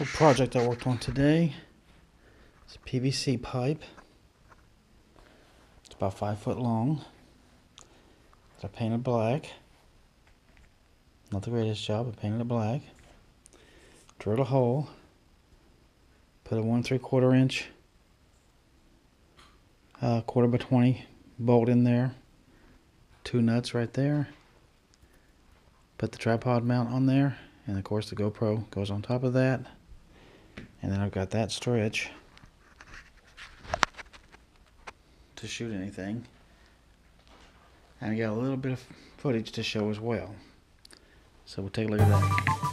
Little project I worked on today. It's a PVC pipe. It's about 5 foot long. I painted black. Not the greatest job, I painted it black. Drilled a hole. Put a 1 3/4 inch 1/4 by 20 bolt in there. 2 nuts right there. Put the tripod mount on there, and of course the GoPro goes on top of that. And then I've got that stretch to shoot anything. And I got a little bit of footage to show as well. So we'll take a look at that.